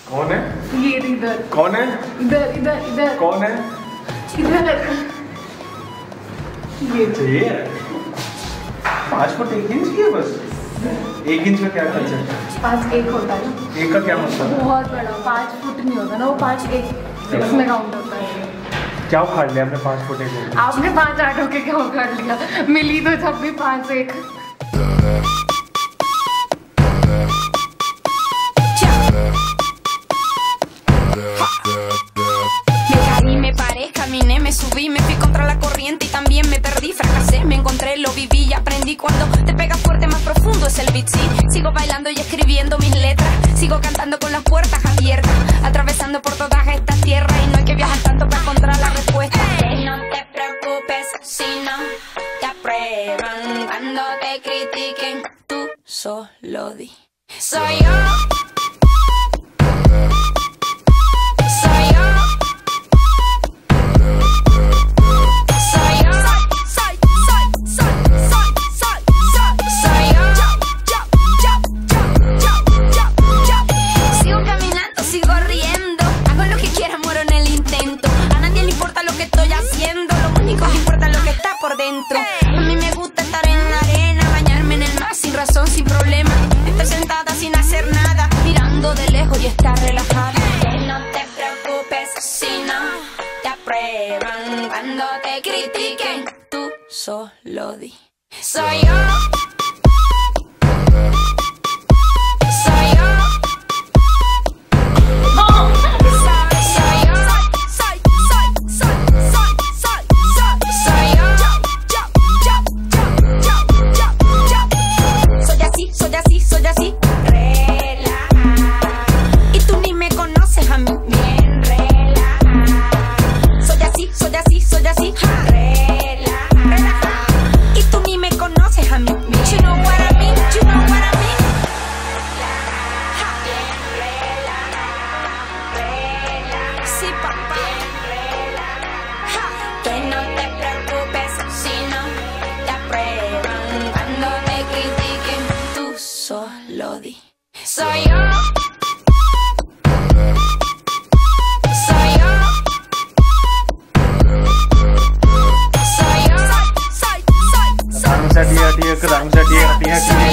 कौन है? ये इधर। कौन है? इधर इधर इधर। कौन है? इधर। ये चाहिए 5 फुट 1 इंच की है बस। 1 इंच का क्या खर्चा है? 5 1 होता है ना। 1 का क्या मतलब? बहुत बड़ा 5 फुट नहीं होता ना, वो 5 1 6 में काउंट होता है। क्या उखाड़ लिया आपने 5 फुट 1 इंच? आपने 5 8 होके क्या उखाड़ लिया? मिली तो जब भी 5 1। Caminé, me subí, me fui contra la corriente y también me perdí, fracasé, me encontré, lo viví y aprendí. Cuando te pegas fuerte, más profundo es el beat, sí. Sigo bailando y escribiendo mis letras, sigo cantando con las puertas abiertas, atravesando por todas estas tierras y no hay que viajar tanto para encontrar la respuesta. No te preocupes si no te aprueban, cuando te critiquen, tú solo di. Soy yo. A mí me gusta estar en la arena, bañarme en el mar sin razón, sin problema, estar sentada sin hacer nada, mirando de lejos y estar relajada. No te preocupes si no te aprueban, cuando te critiquen, tú solo di. Soy yo. Soy yo. Soy yo. Soy yo. रंग सटिया टिया रंग सटिया टिया